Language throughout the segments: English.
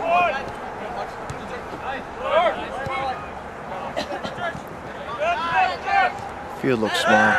Field looks small.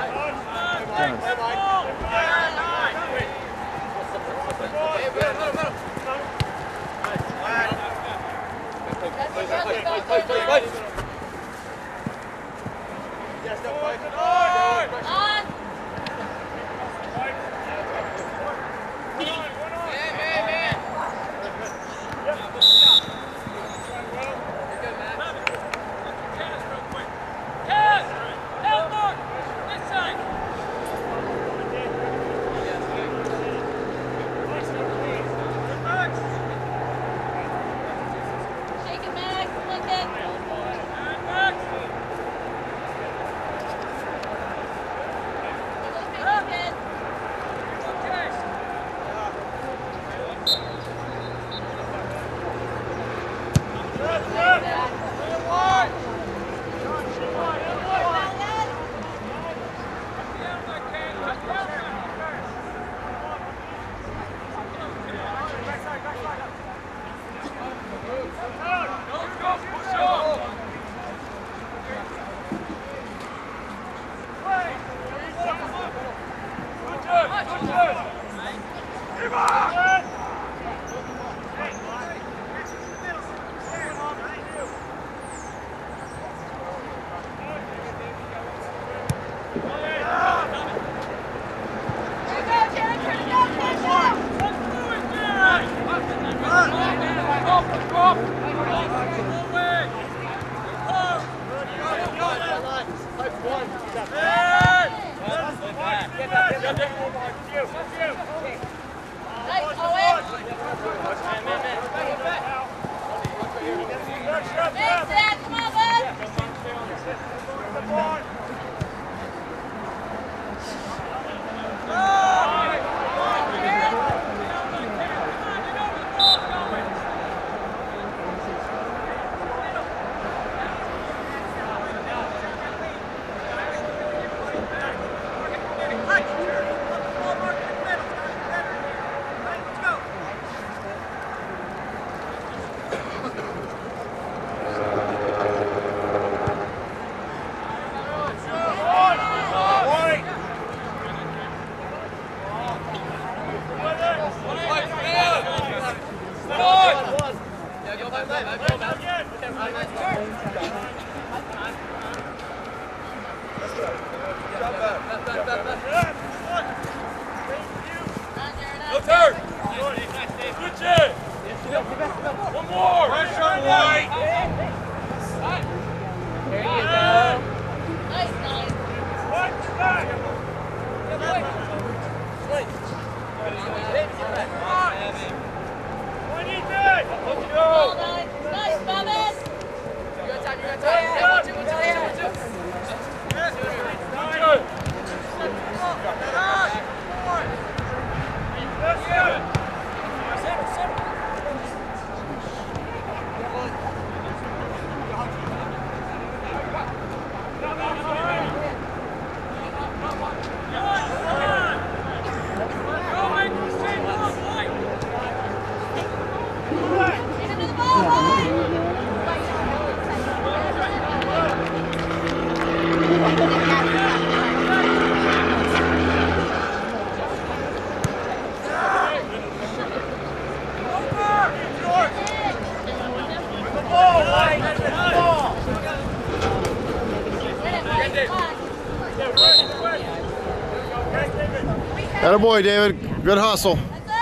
Attaboy, David. Good hustle.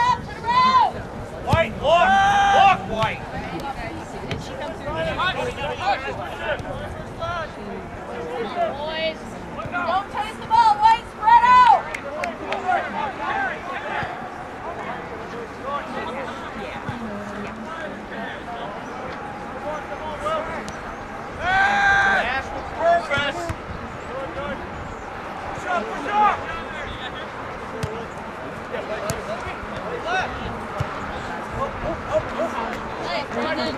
White, look, White. Boys, don't chase the ball, White, spread out. Pass with purpose. Push up, push up. Nice, Jordan.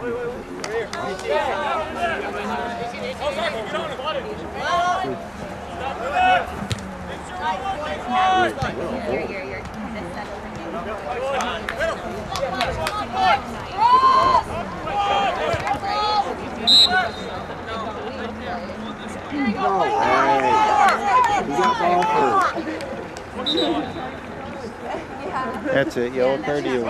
That's it. Yellow card to you.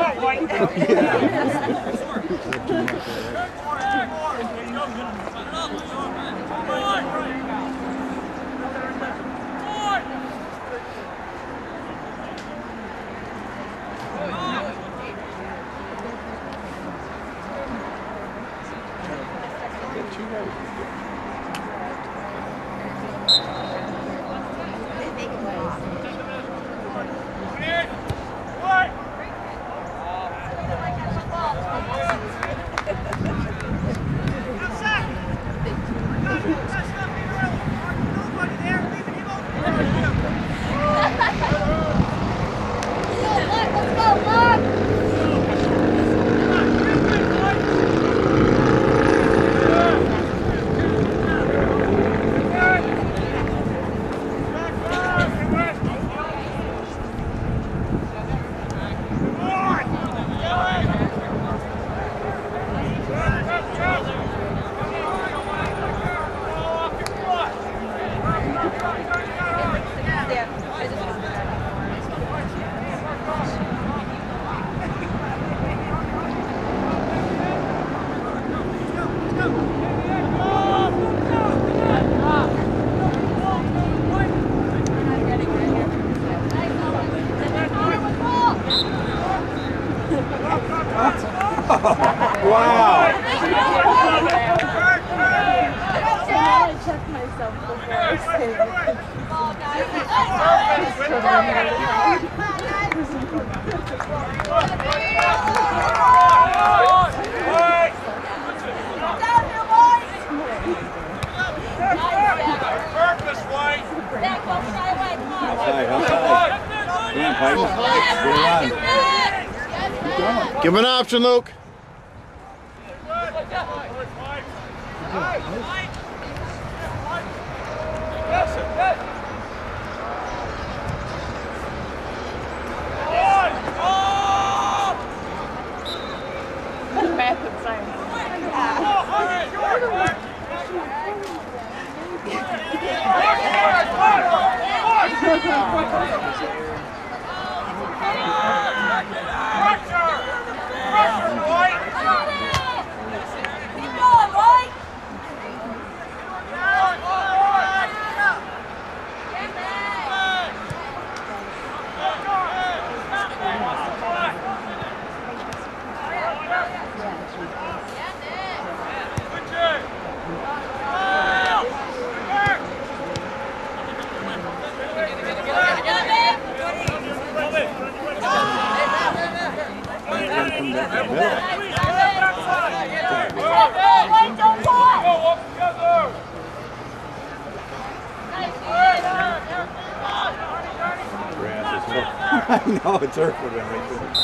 Give him an option, Luke. I know, it's her for them right there.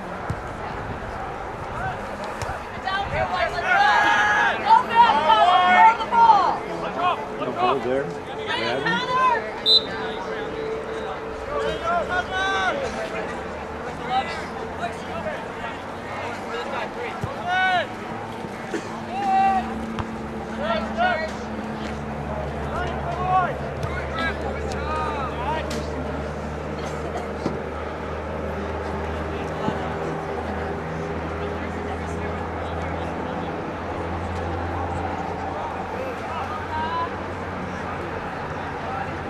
Go,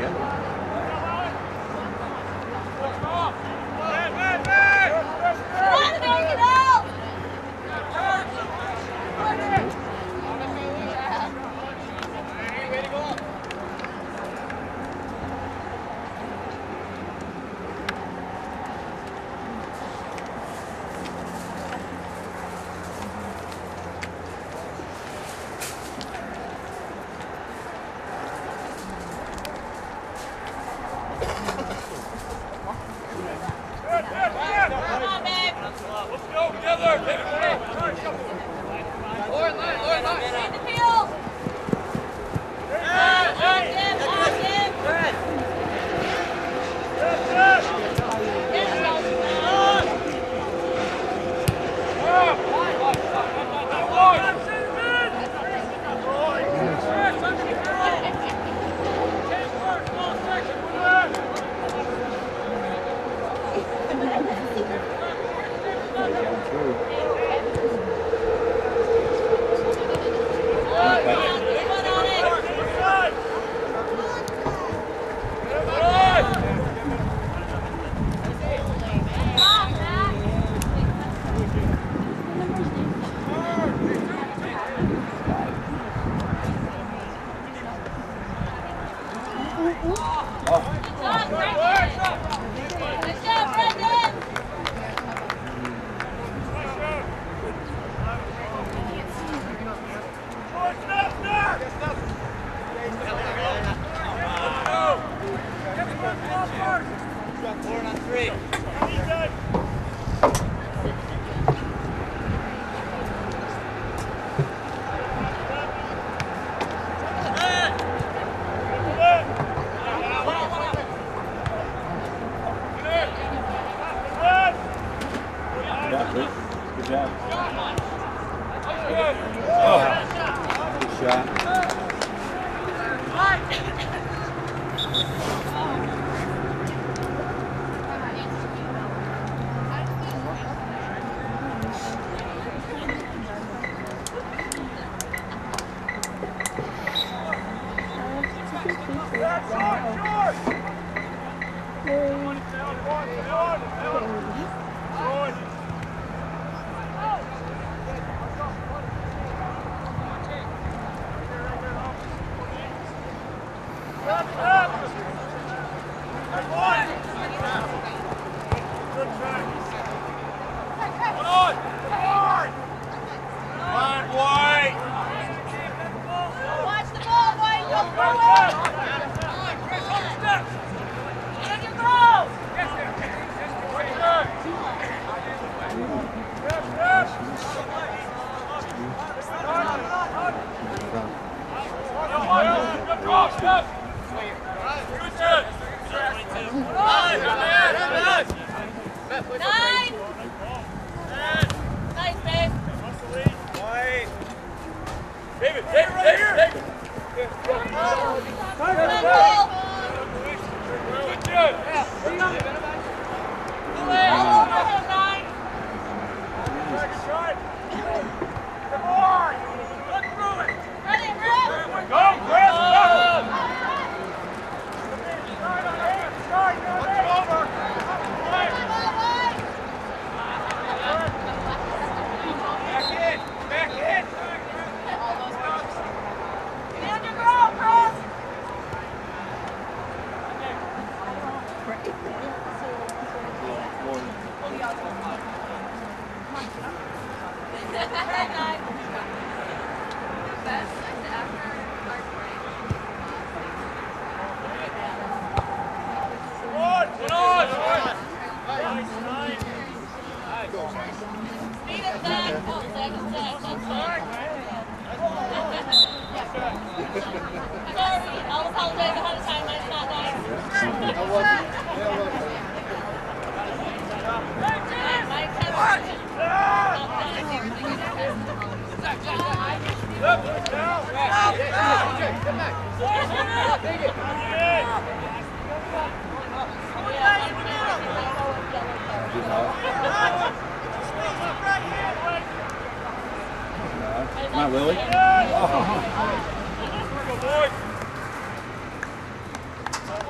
Not Lily? Oh.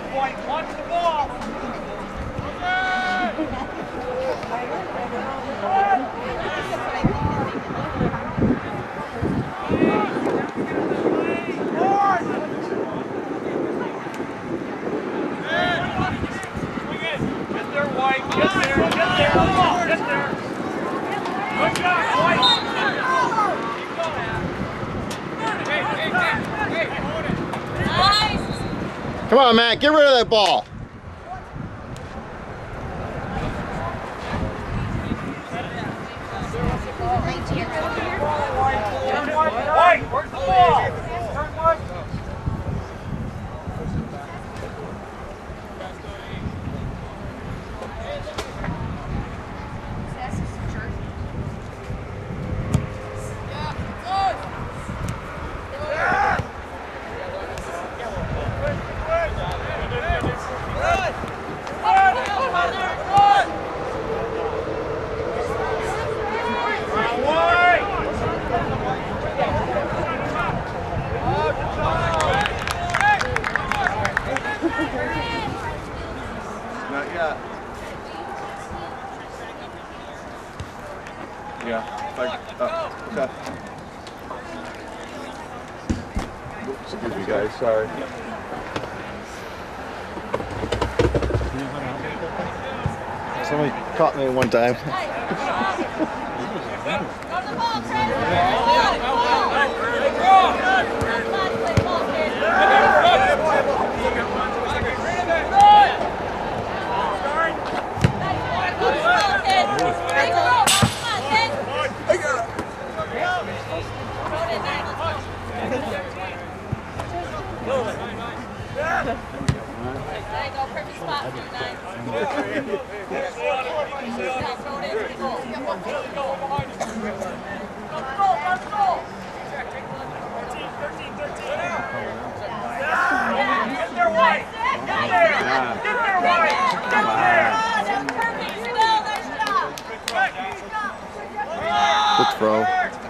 White. Watch the ball. Get there, White. Get there. Get there. Get there. Good job, White. Keep going. Hey. Nice. Come on, Matt, get rid of that ball. White, where's the ball? Turn White. Not yet. Yeah. Like, okay. Excuse me, guys. Sorry. Somebody caught me one time. Go to the ball, Trevor. Good throw.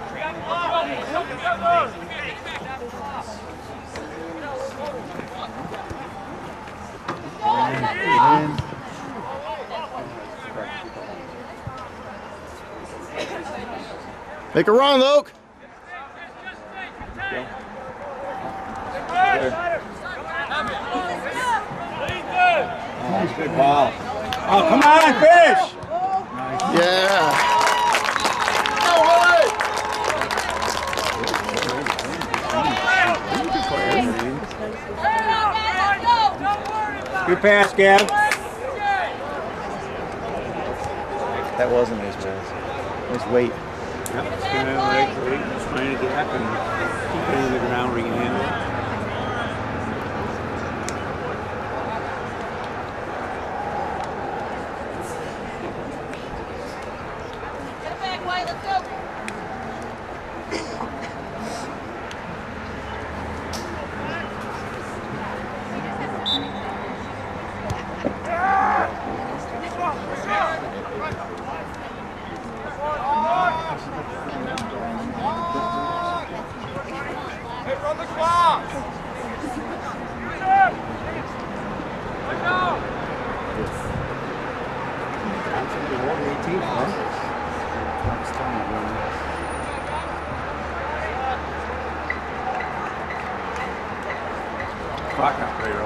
Make a run, Luke. Nice, good ball. Oh, come on, finish! Yeah. Good pass, Gab. That was a nice pass. Nice weight. Yep, it's gonna like trying to get up and keep it in the ground where you can handle it. Clock operator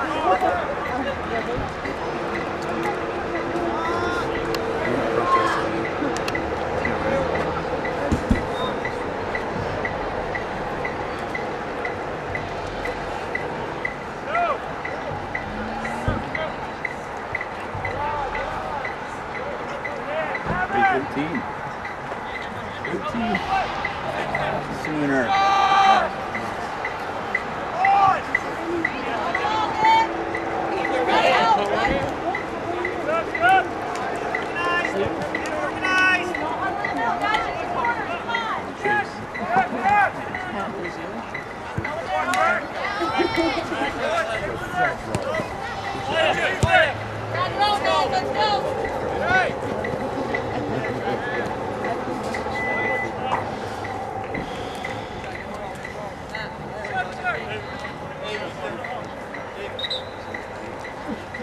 Sooner. Let's go.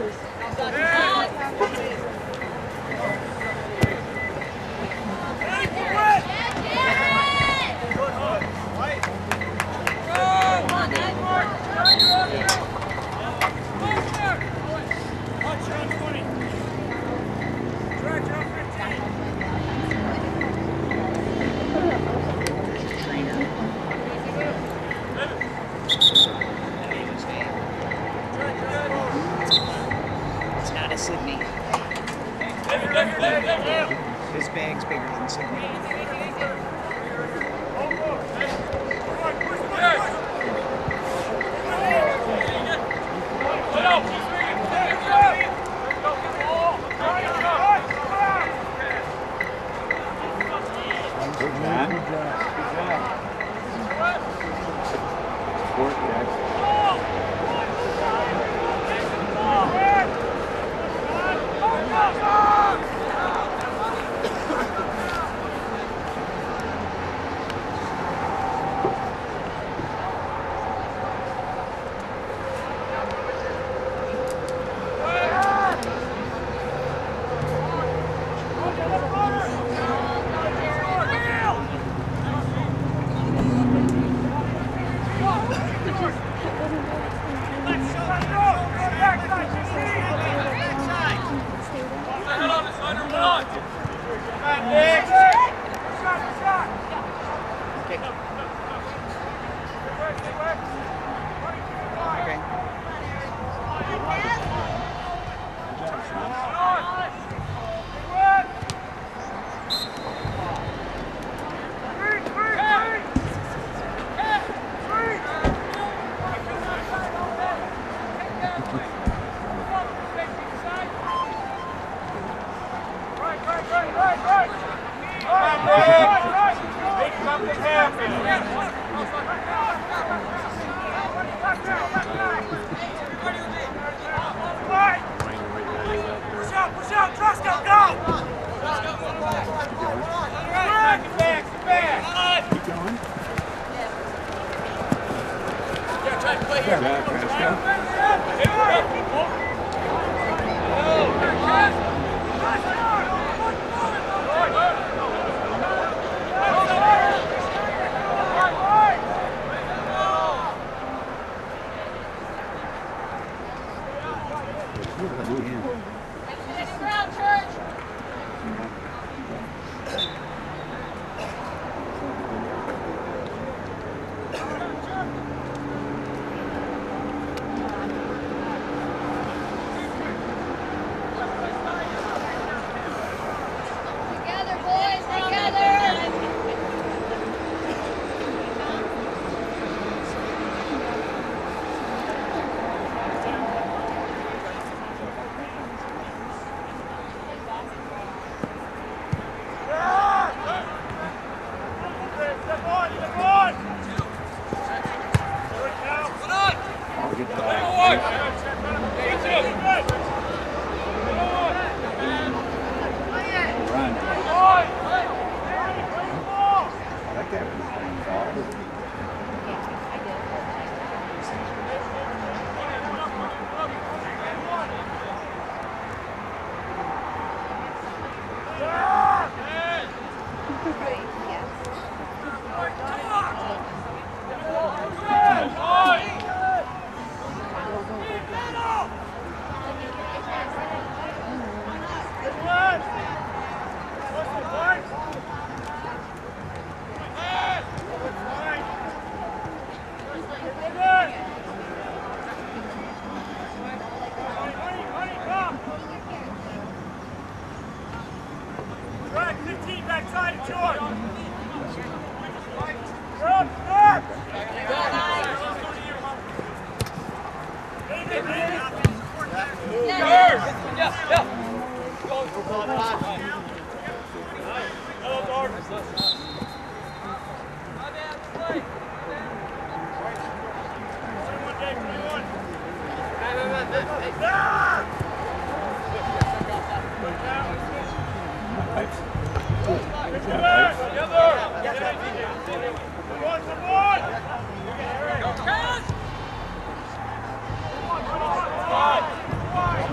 It's not a Sydney. His bag's bigger than Sydney.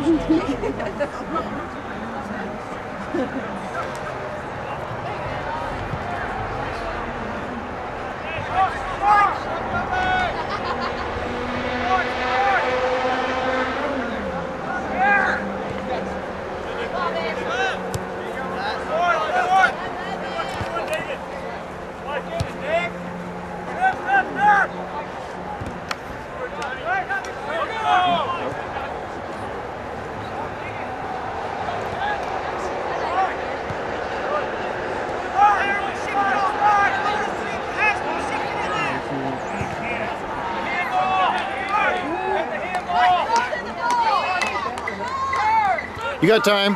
You got time.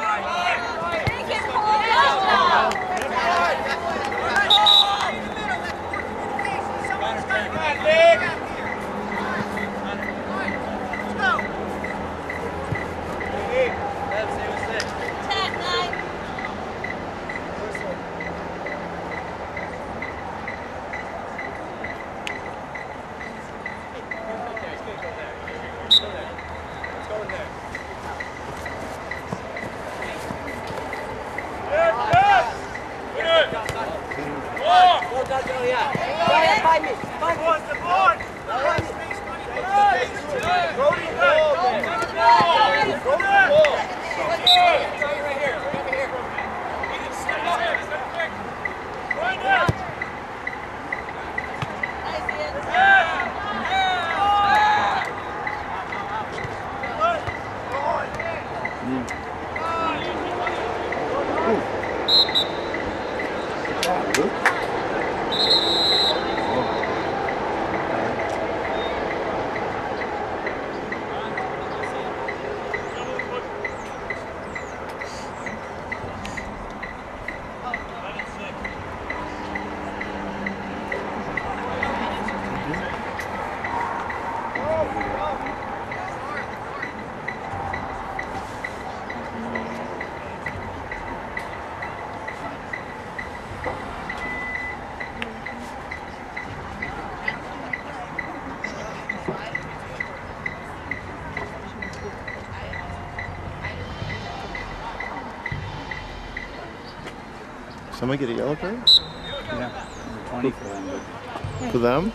Somebody get a yellow card? Yeah, 20 for them. But For them?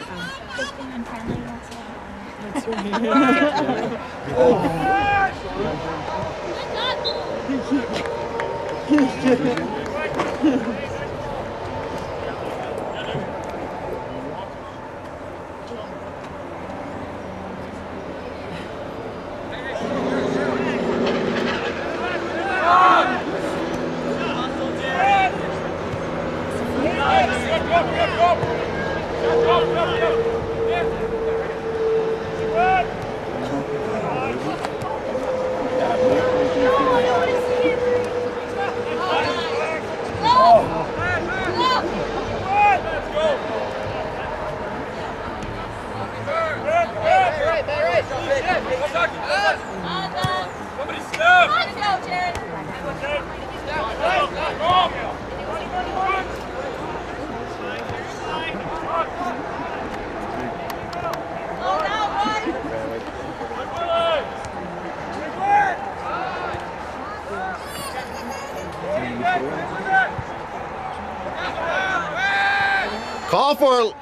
Call for it.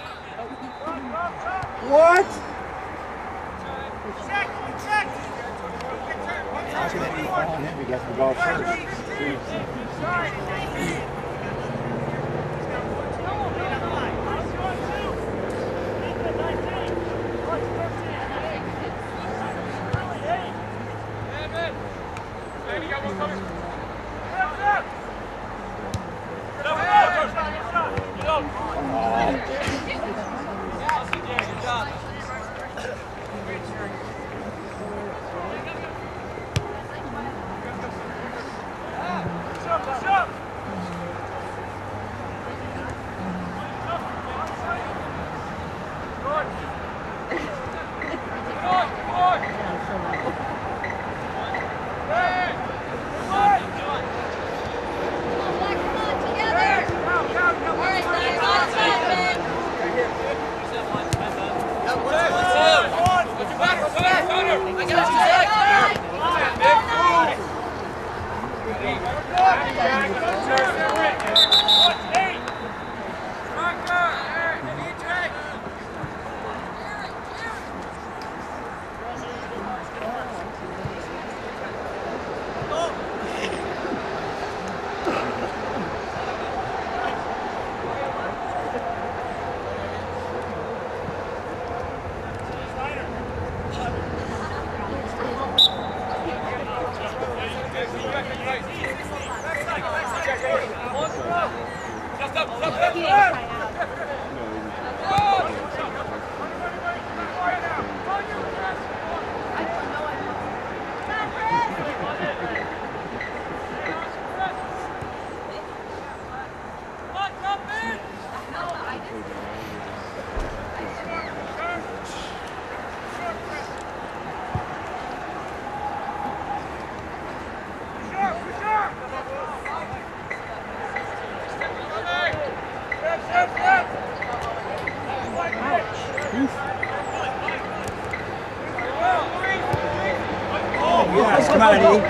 What? we got the ball first. Yes, come on, Eddie.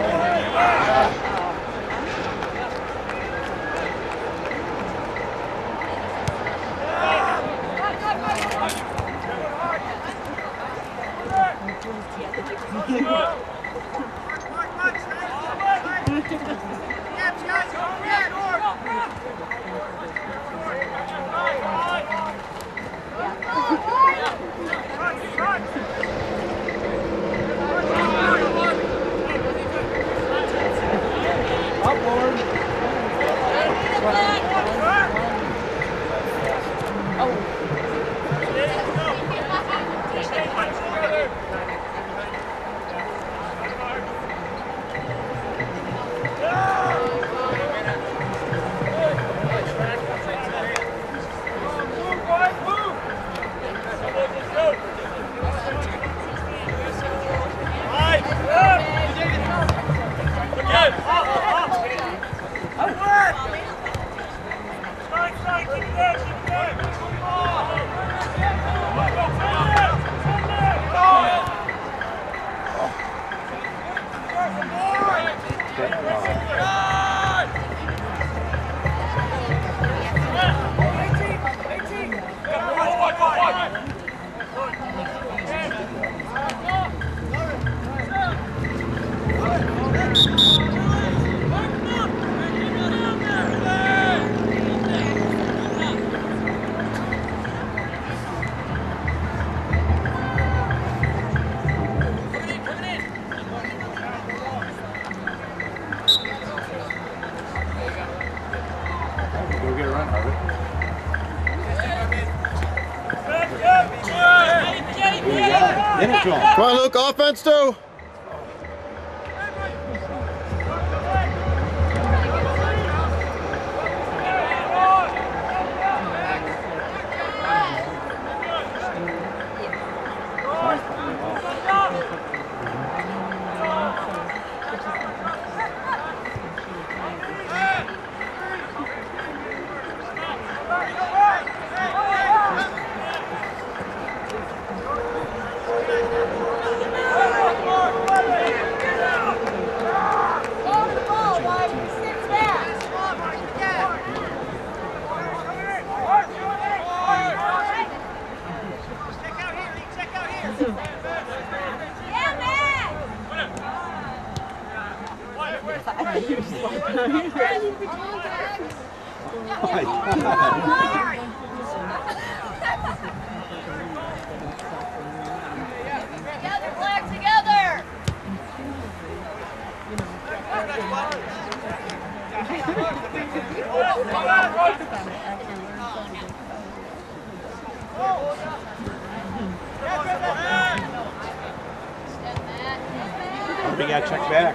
Come on, Luke, offense too. Together, Black, together! We got to check back.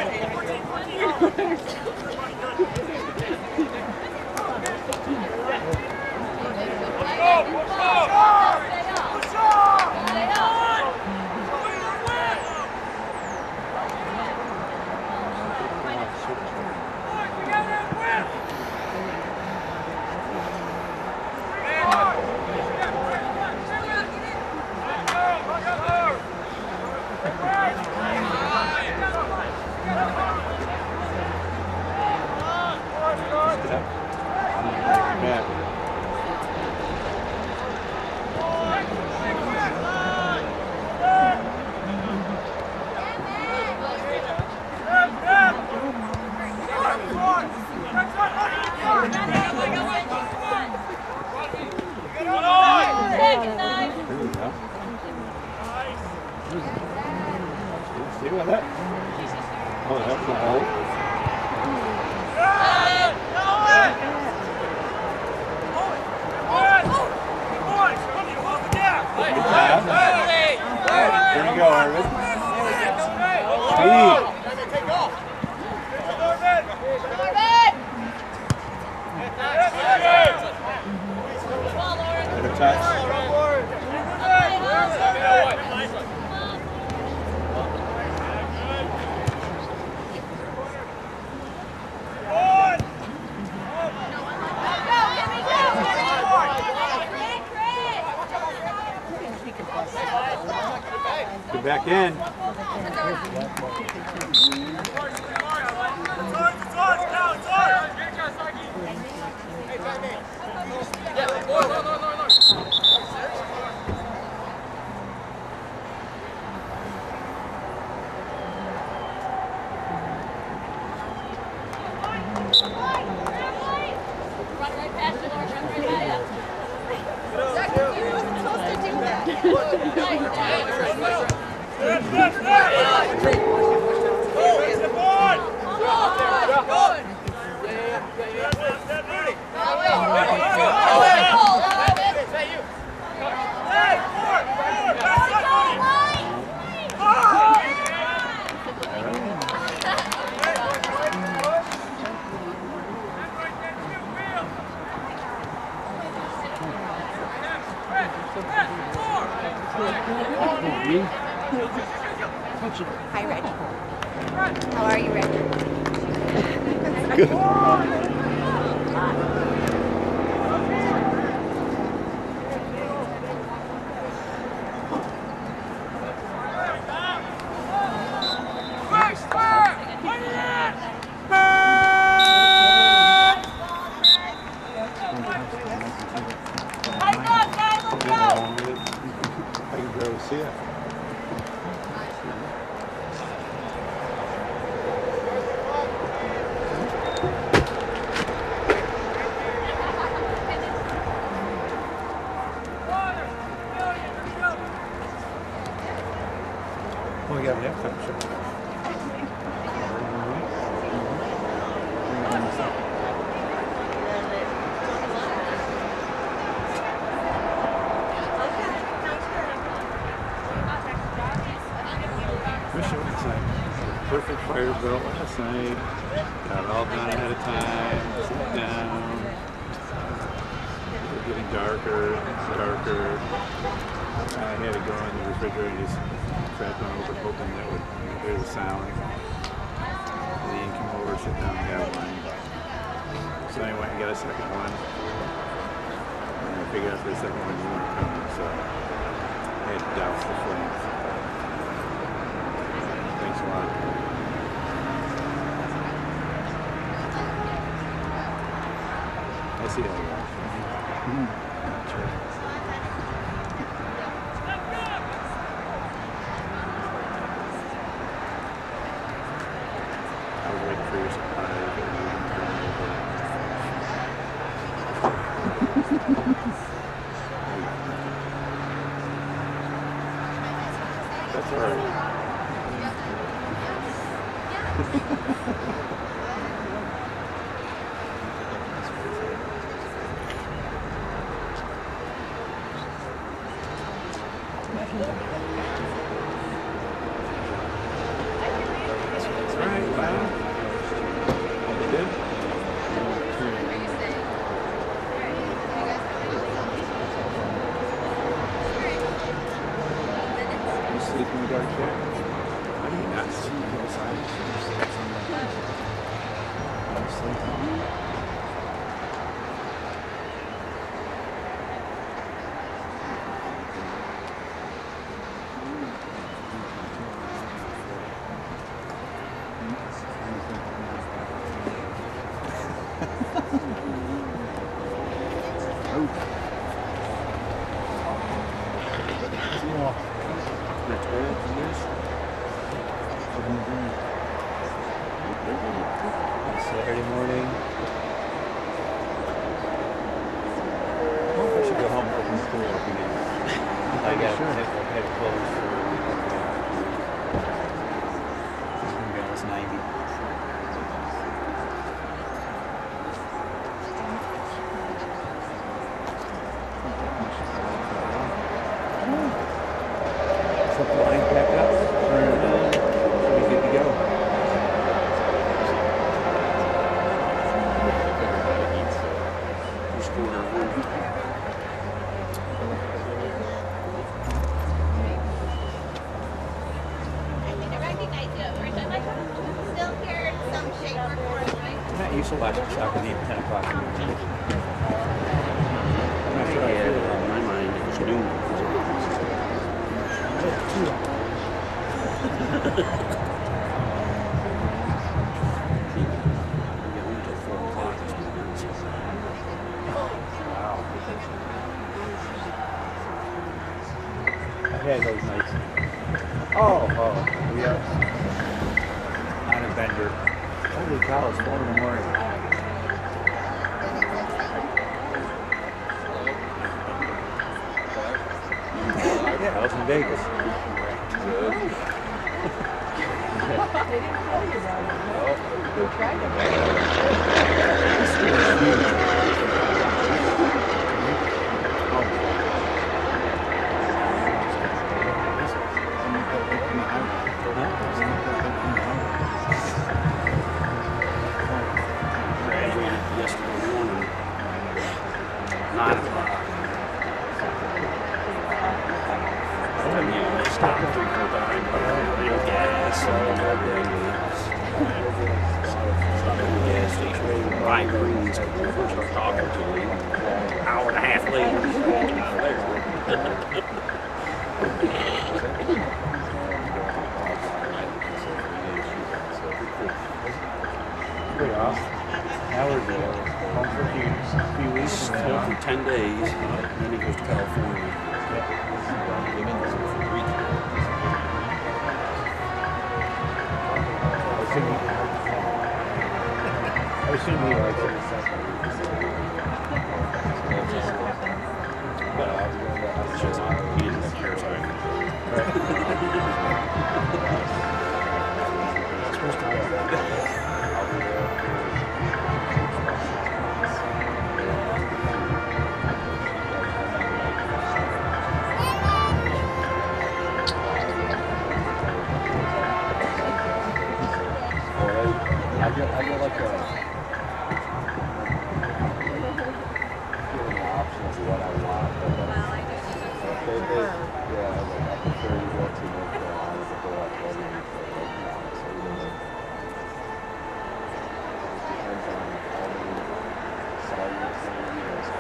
See what that? Oh, that's the hole. Marvin. Speed. Better touch. Get back in. Hi, Reggie. How are you, Reggie? Good. I can barely see it. Oh, we got an halftime show. Perfect fire drill last night. Got it all done ahead of time. Sit down. We're getting darker, darker. I had to go in the refrigerator, just crack one open, hoping that would hear the sound. And then came over, sit down, and have one. So I went and got a second one. And I figured out the second one you weren't coming, so I had to douse the flames. Thanks a lot. I see how you are. I was waiting for your surprise. That's all right. Saturday morning. I should go home and open the school opening. I got had it closed for it was 90. Is the line back up? used to watch soccer game 10 o'clock in the morning. I'm not sure I feel it. In my mind, it was noon. I had those nights Yeah. on a bender. Holy cow, it's 4 in the morning. Yeah, I was in Vegas. Graduated yesterday morning, 9 o'clock. I mean, I stopped 3-4 times, little gas, and everything. Stopped at the gas station, buy greens, first start talking to him. Hour and a half later, he's walking out of there. Pretty awesome. Howard home for a few weeks. He's home for 10 days, and then he goes to California. I assume he likes it. It's just he isn't care, so I get like a option of what I want. I prefer to go to North Carolina to go out there and so it depends on how many sides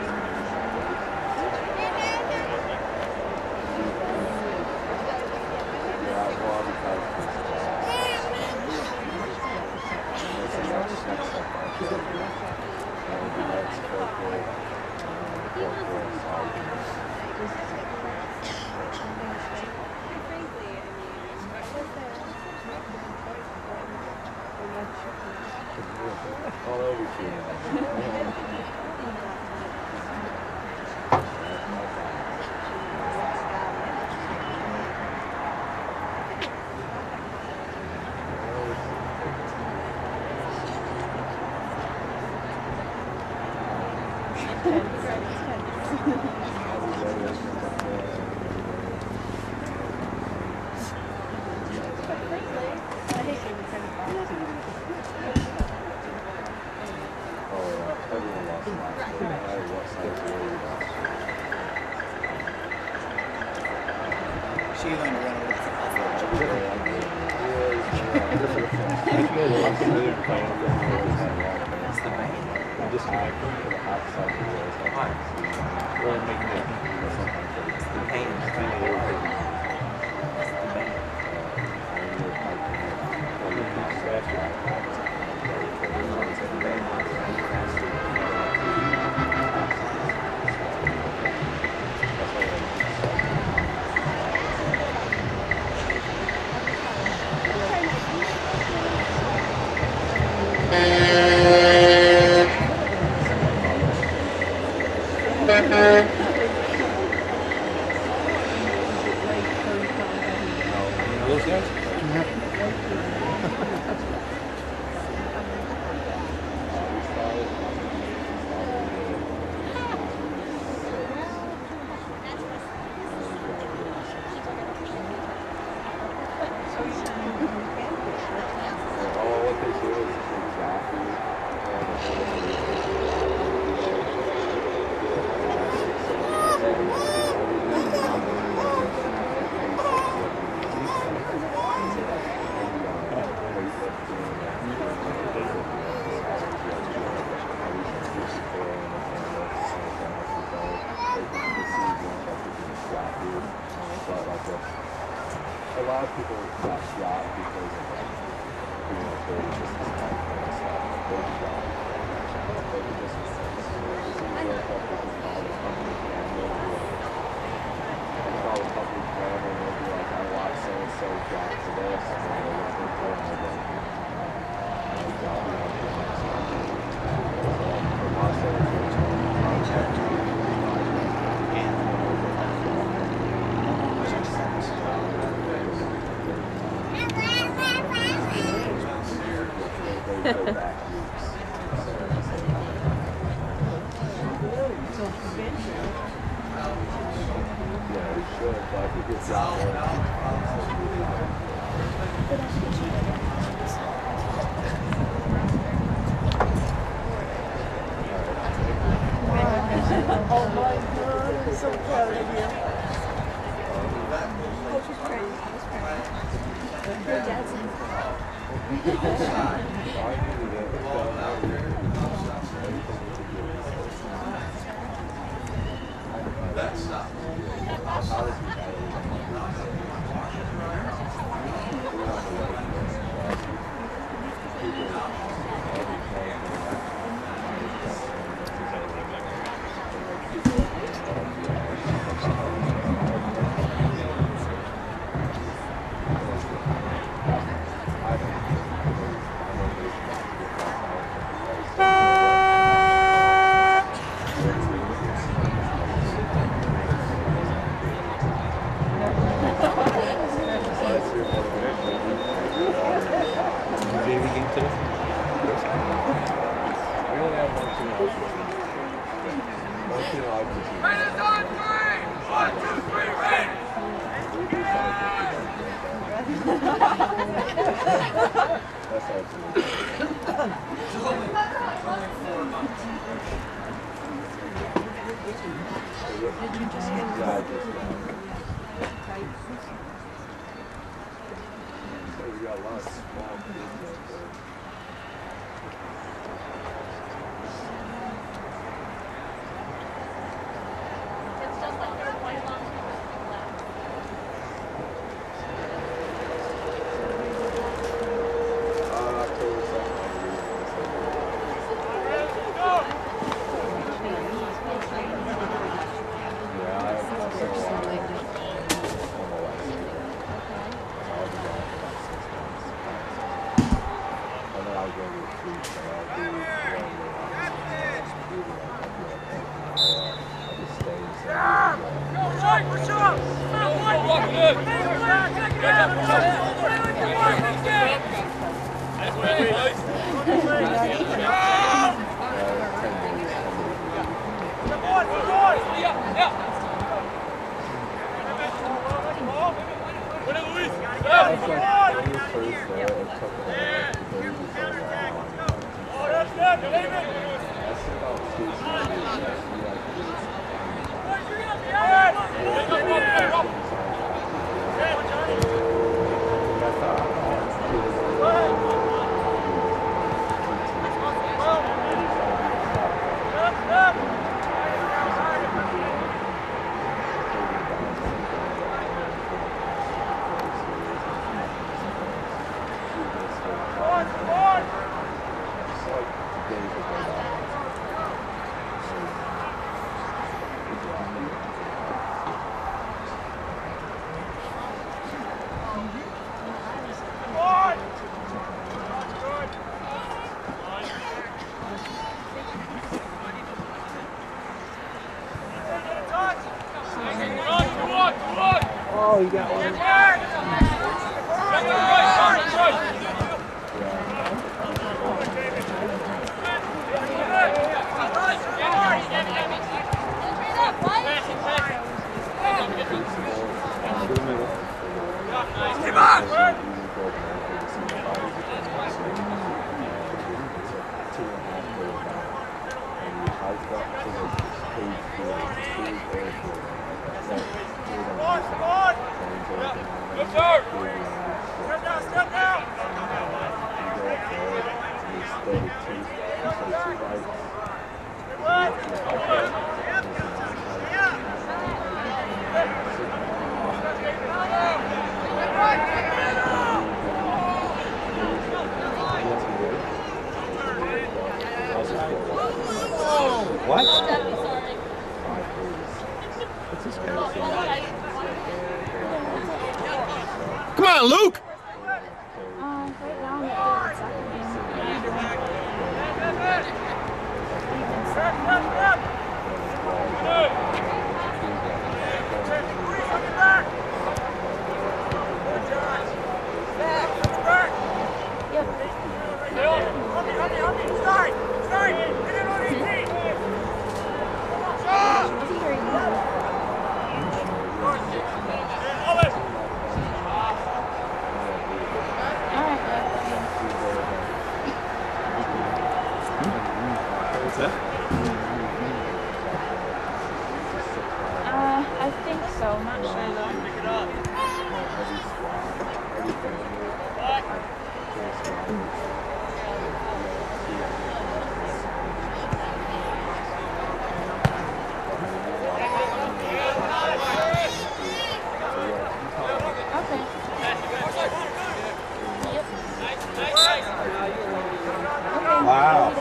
all over She learned to run over the football field. I'm familiar with playing with them. It's the main. I'm just connecting to the outside of the world. Really making it the pain. It's kind of the main. Those guys? Oh, you got one. Come on! Wow.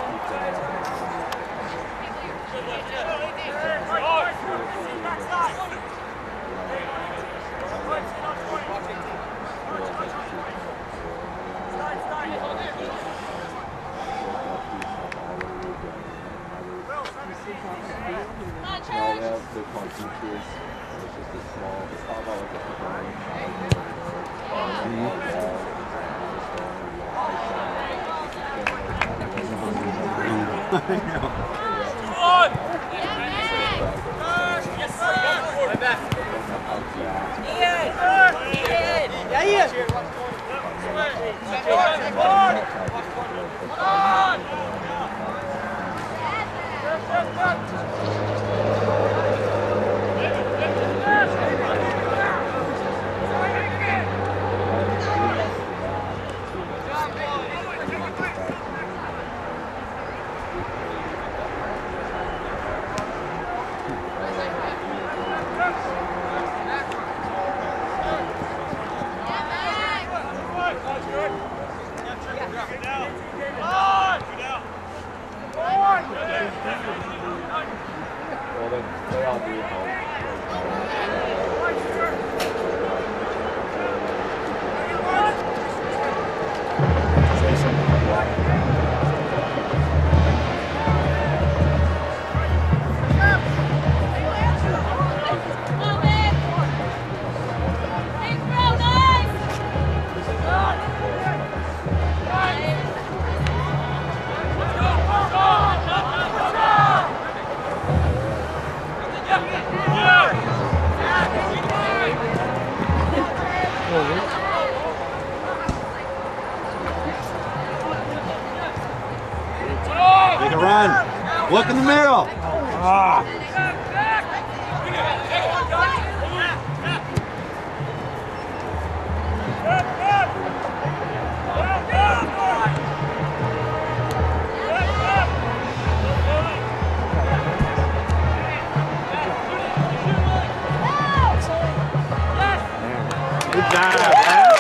Make a run. Look in the middle. Ah. Good job, man.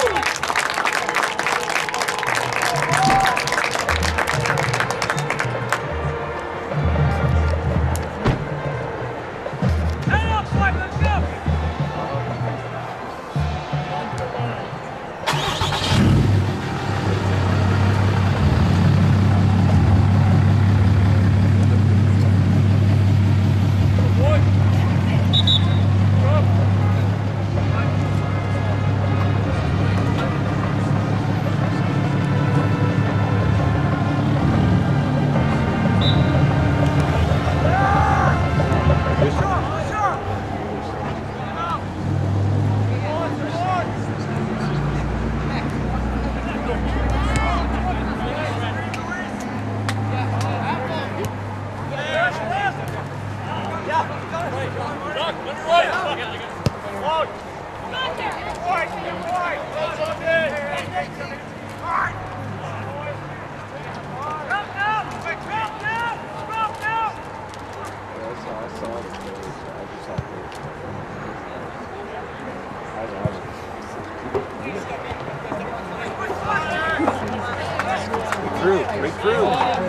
Break through.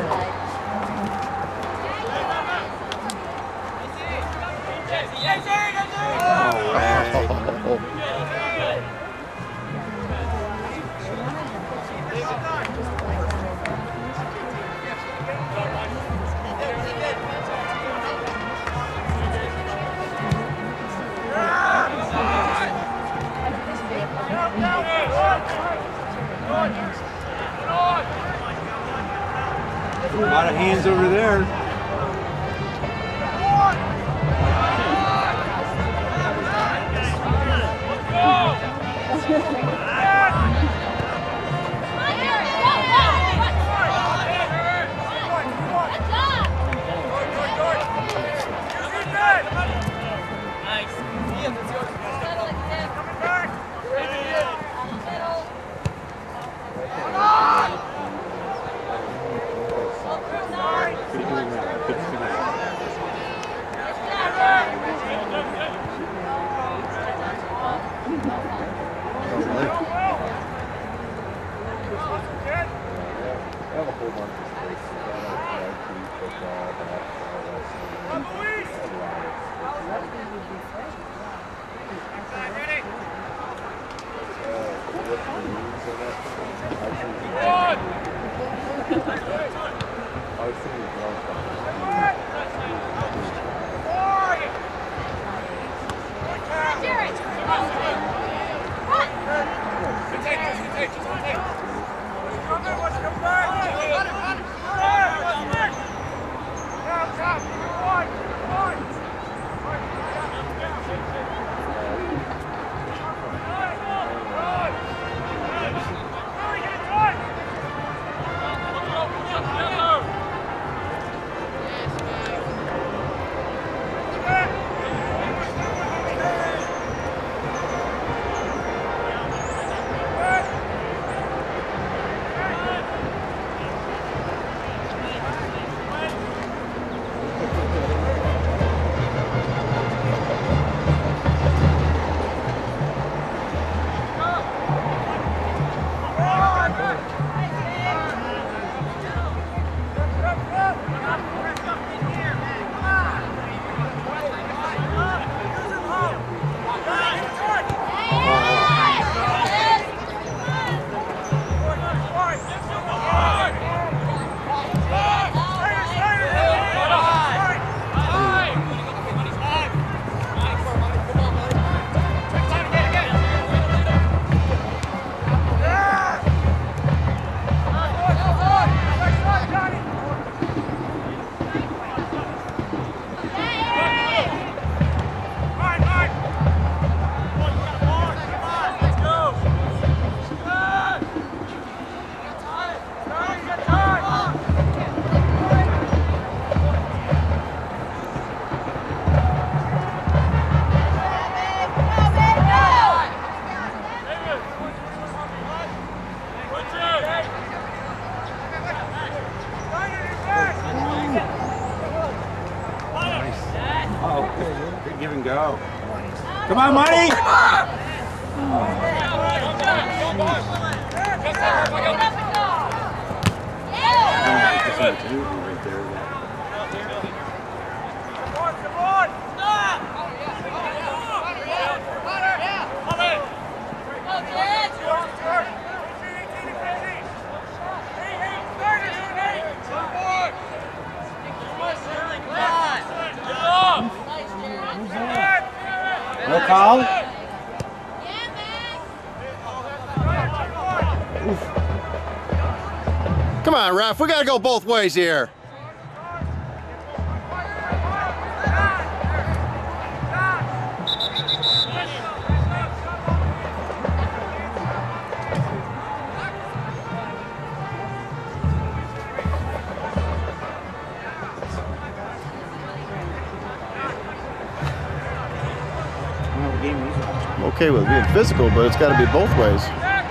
A lot of hands over there. Nice. whole bunch of sports. You got rugby, football, basketball, wrestling. What's the news of that? I was thinking Give and go. Come on, Money! No call? Come on, ref. We got to go both ways here. I'm okay with being physical, but it's got to be both ways.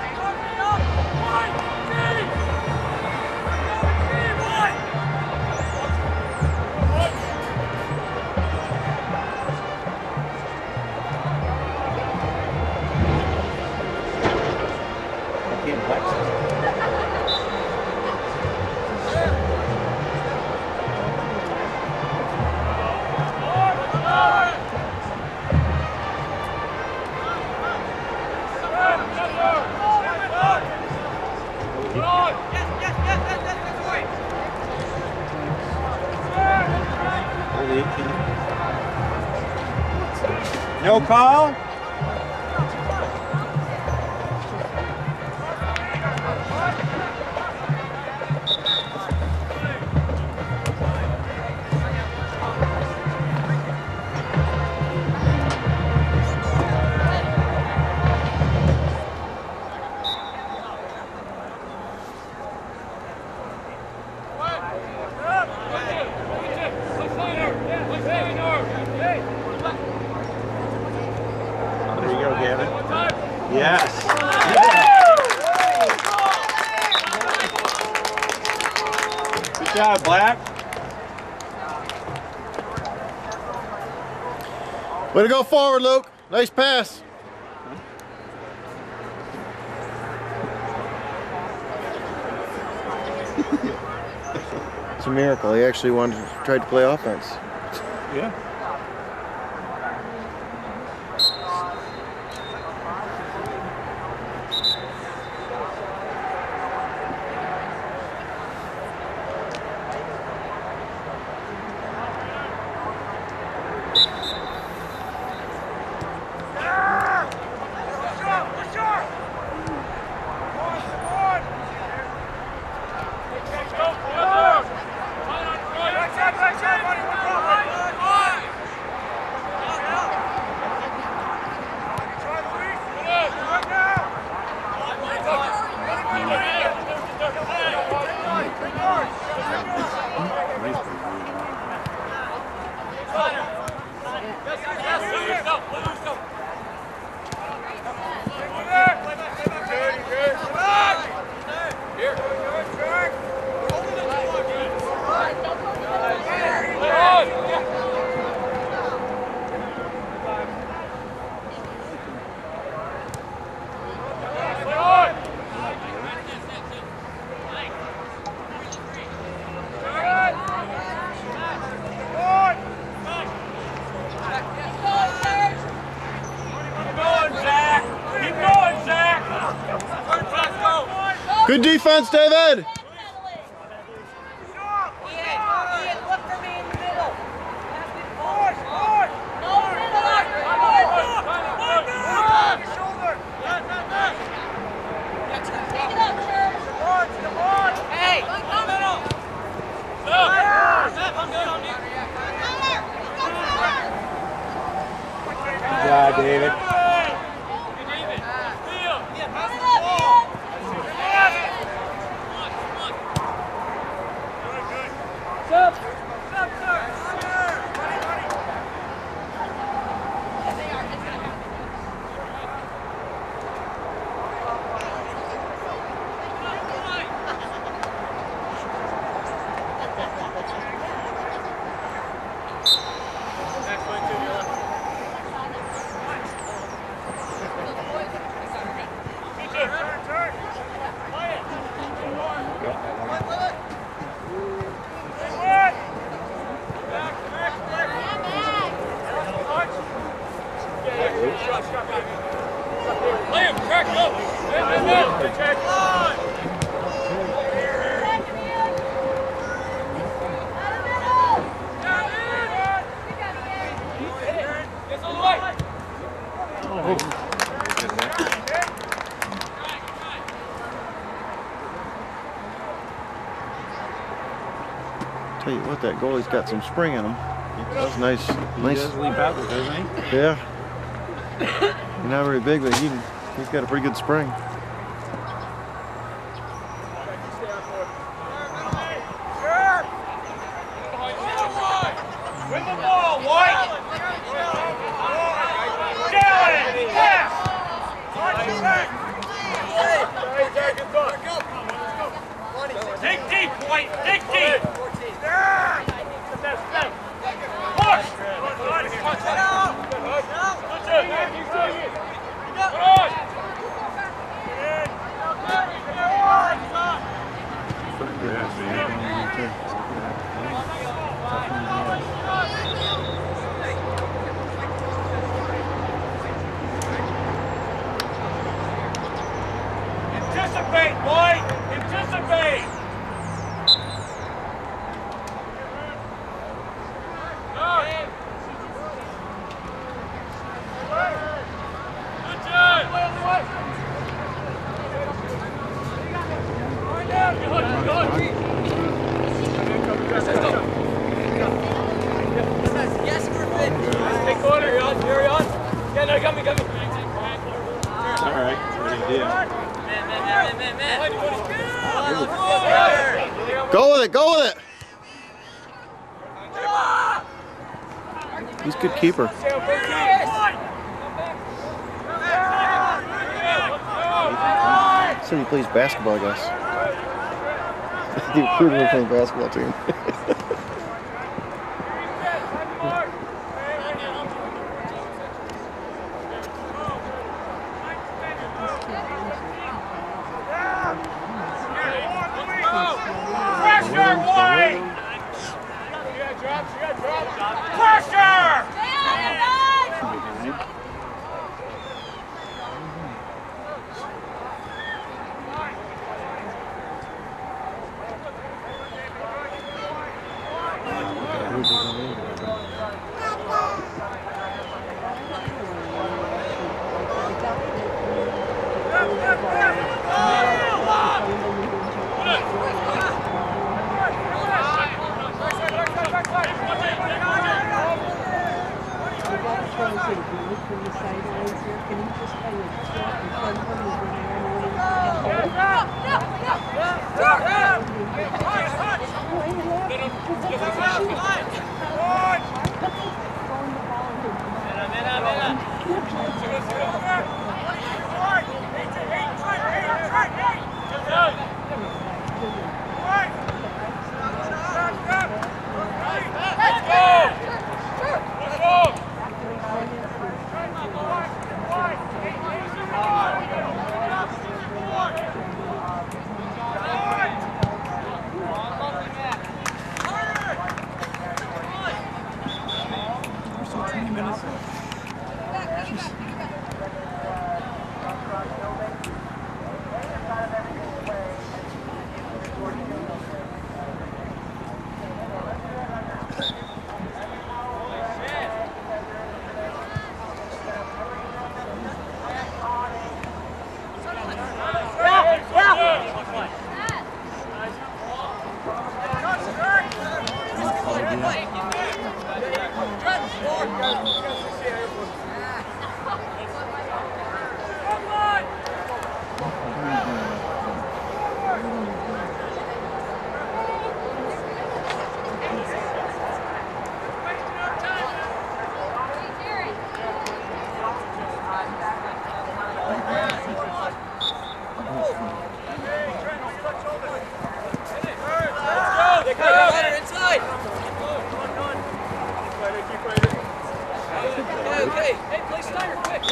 No call? There you go, Gavin. Yes. Good job, Black. Way to go forward, Luke. Nice pass. It's a miracle. He actually tried to play offense. Yeah. Good defense, David. Good job, David. Tell you what, that goalie's got some spring in him. That's nice. He does leap out there, doesn't he? Yeah. He's not very big, but he's got a pretty good spring. Win the ball, White! Challenge! Pass! Dig deep, White! Dig deep! Push! Anticipate, White! Anticipate! Good job! Take corner, you're on. Yeah, no, got me. All right, what do you do? Go with it, go with it. He's a good keeper. So he plays basketball, I guess. They recruited him from the basketball team. Pressure, White!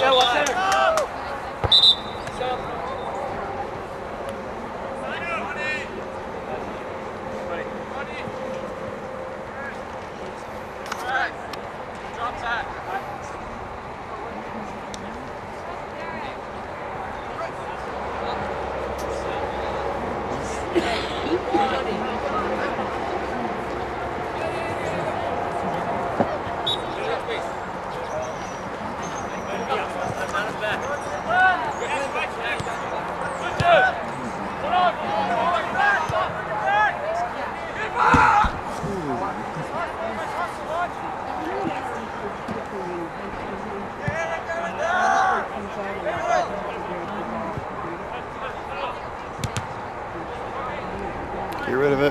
Get rid of it.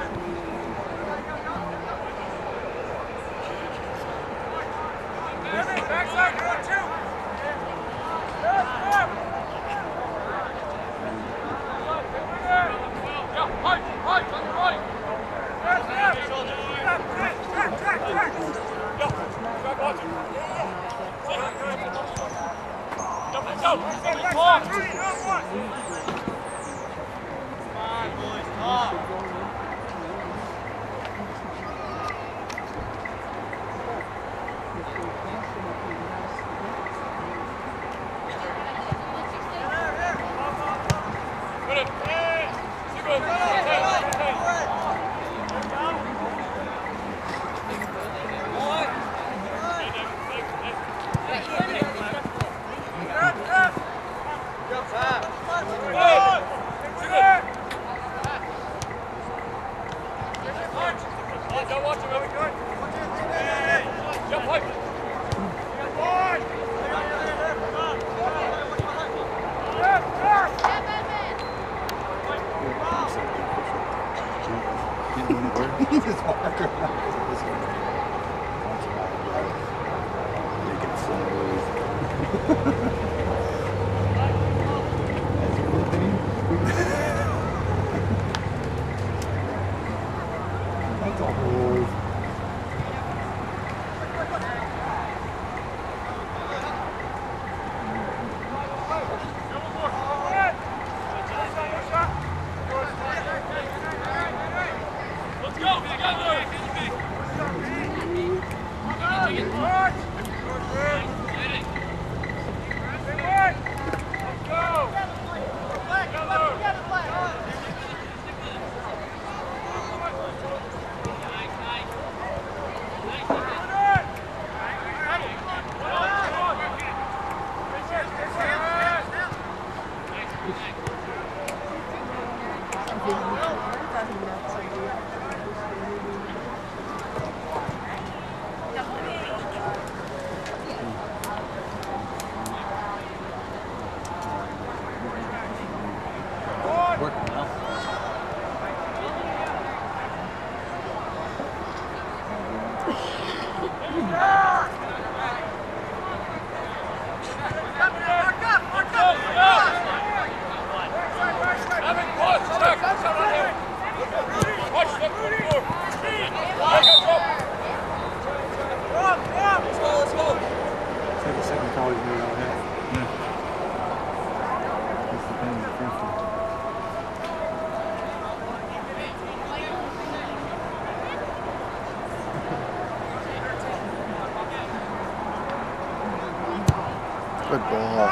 Good ball.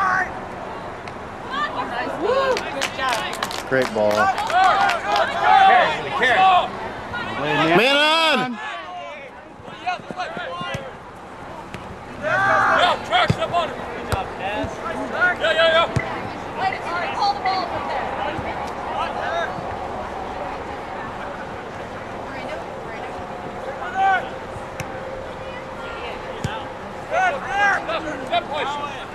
Great ball. Man on! Yeah, traction up on him. Good job, Daz. Yeah. Wait, call the ball from there. Step place.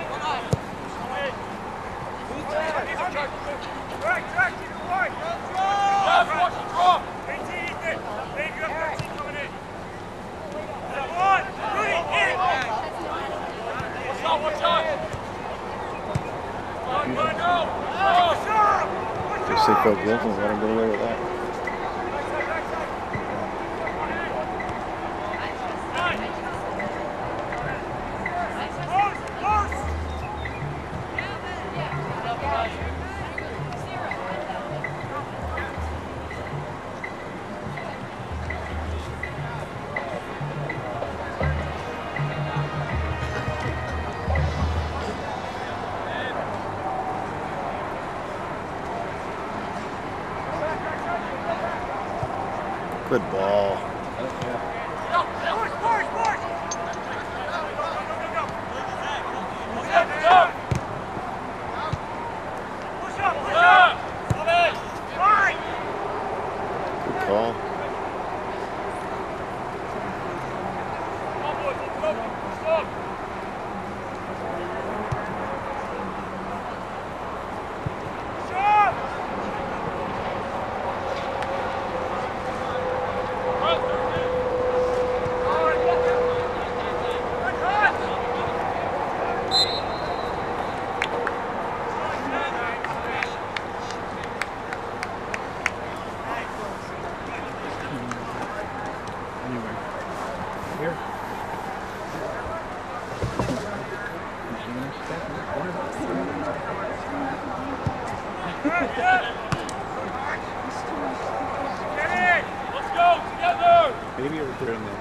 Track to the right. Watch the draw. 18, Dave, you have 13 coming in. One, three, in. Watch out. Just say Coach Wilson, let him get away with that. Good ball. Good call. Maybe over there in the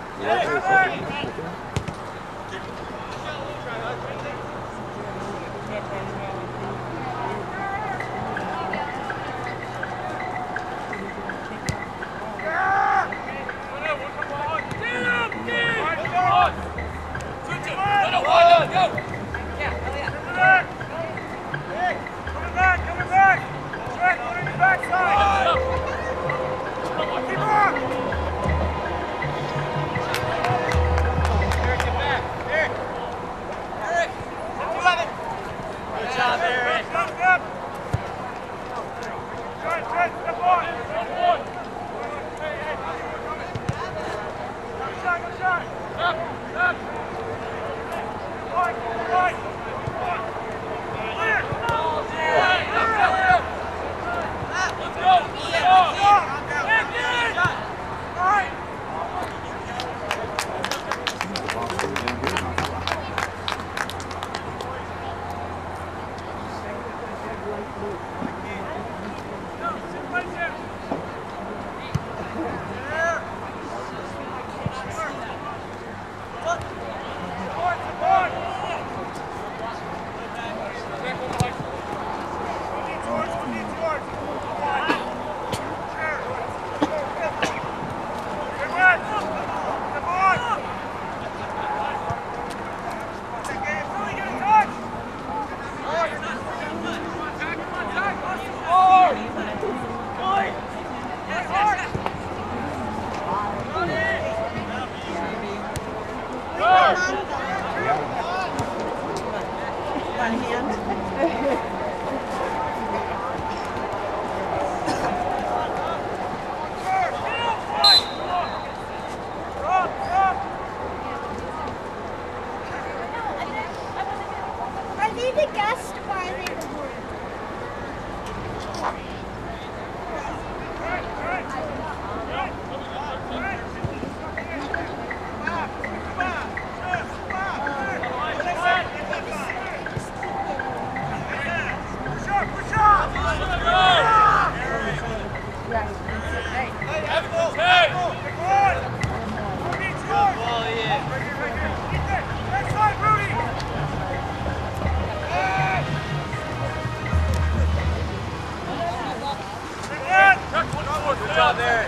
Are they the guests or are they the board? Good job there.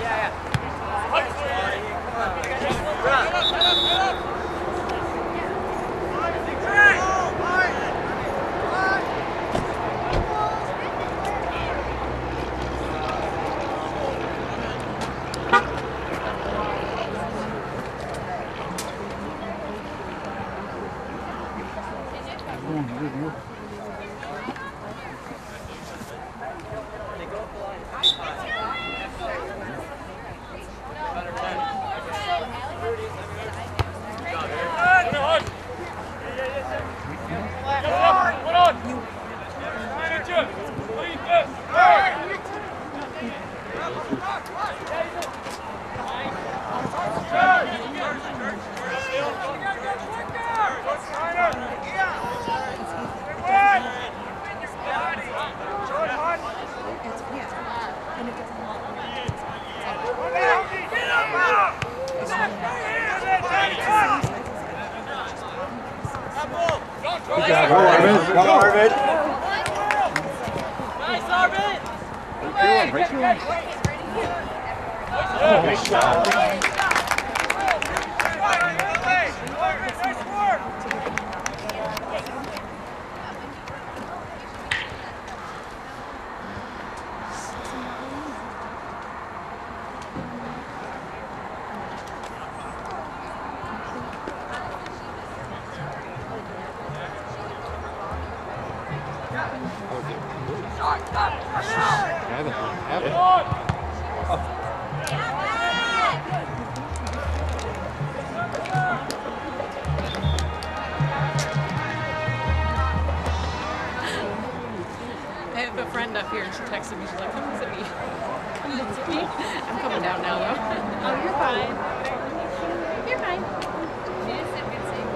Good job, Arvid. Go, Arvid. Nice, Arvid! What are you doing? Nice shot. Nice work. I have a friend up here and she texted me, she's like, come visit me. Come visit me. I'm coming down now though. Oh, you're fine. You're fine. You just sit good seat.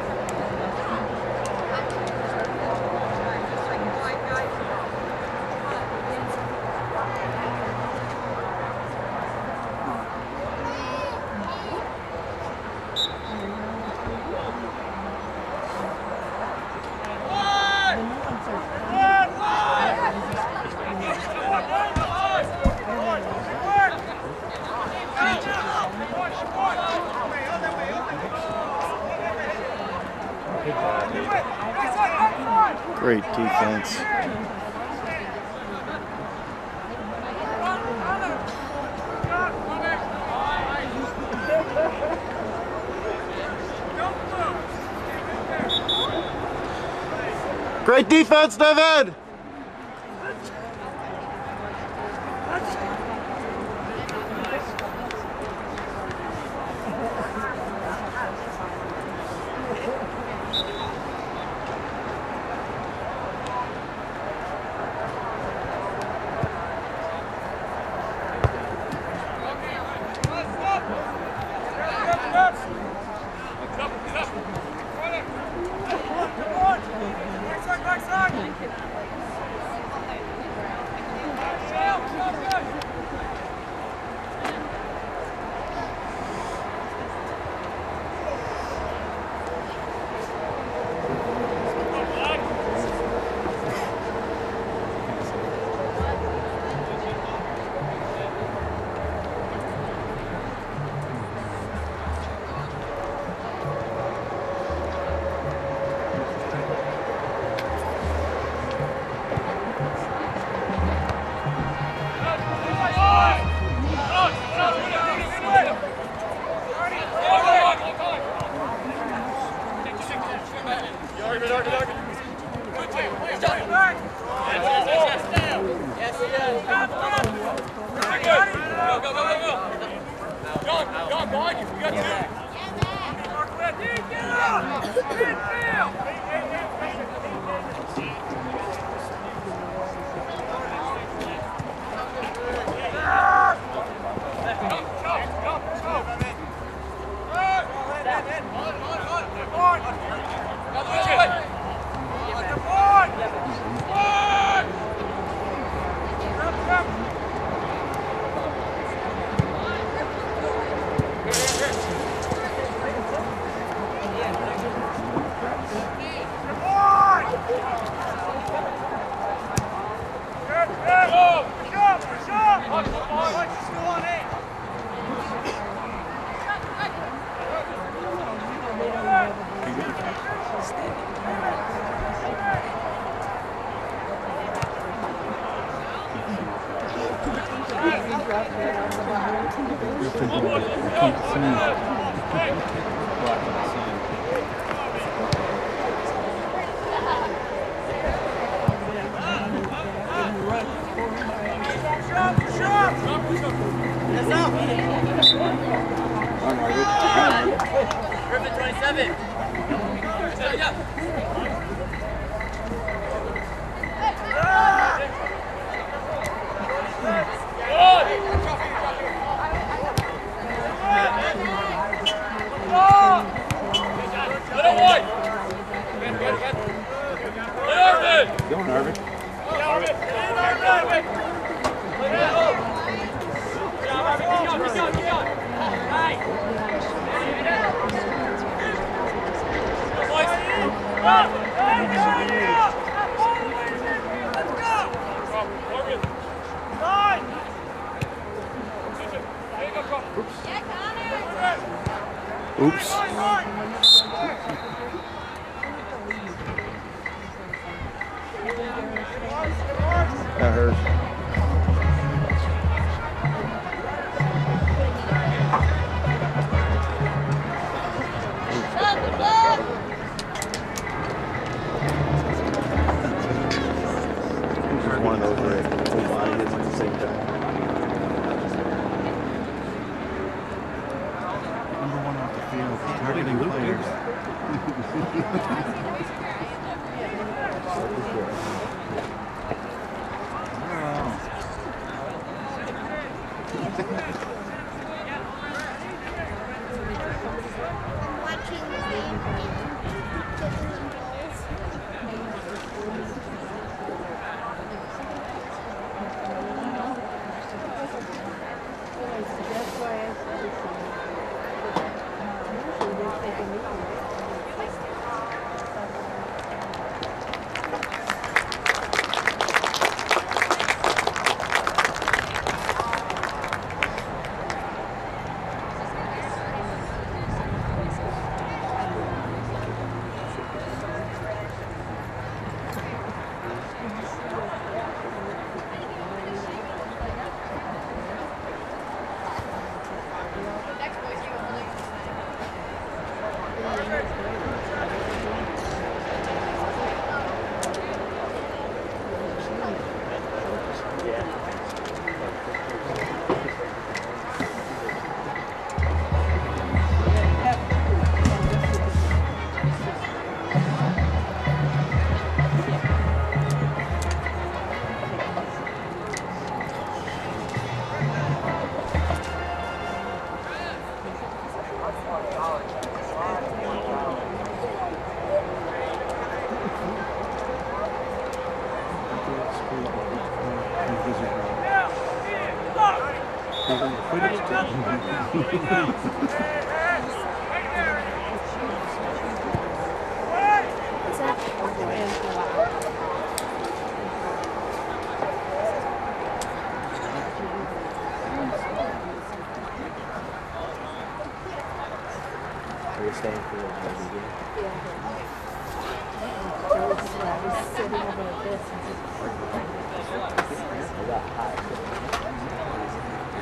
Great defense. Great defense, David! Oops. That hurt. This is one of those where the whole body hits at the same time. Number one off the field, targeting players. Are you staying for the game? I got hot.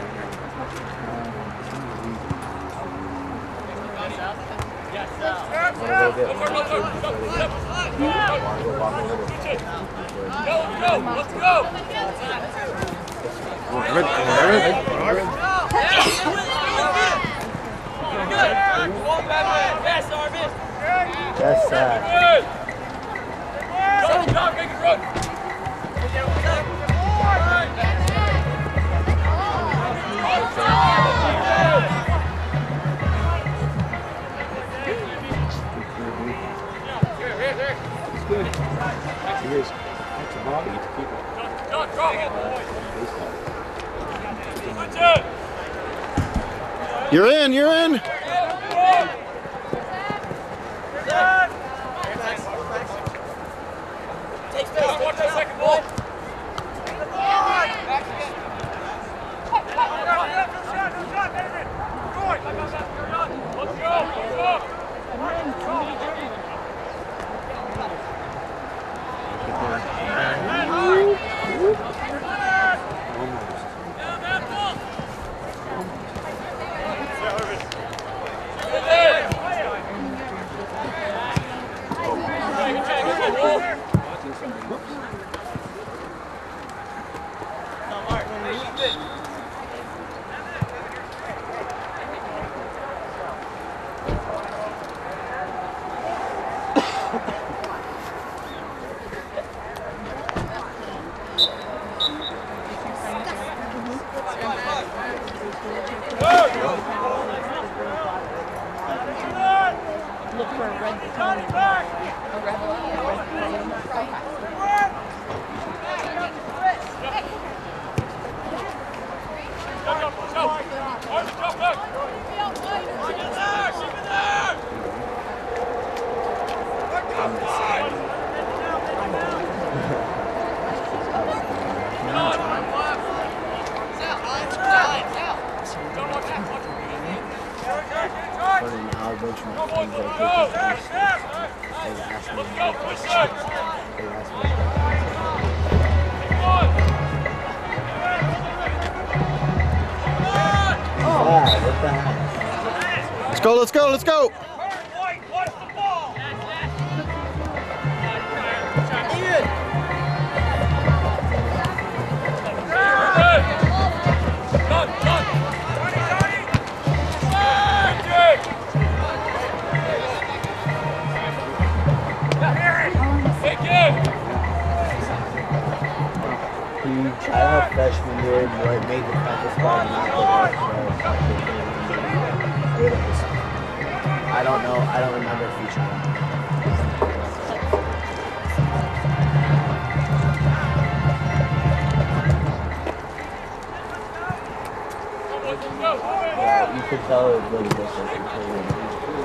Let's go! That's sad. It's good. It is. That's a body to keep it. You're in, you're in. Watch that second ball. Let's go. Look for a red cone. A red Don't watch that. ones that are taking they've asked me to make questions. They've asked me to what the heck? Let's go, let's go, let's go! I have freshman year what made the practice squad not the worst. I don't know. I don't remember featuring. Yeah, you could tell it was different.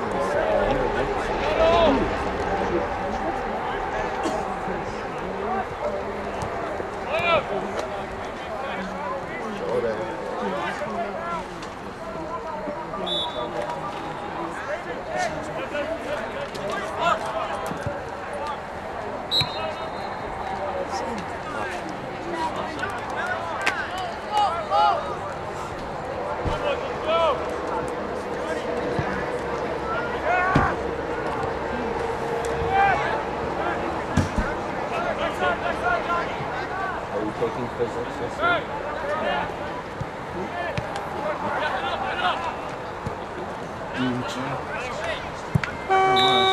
Are you taking physics this week? Mm-hmm.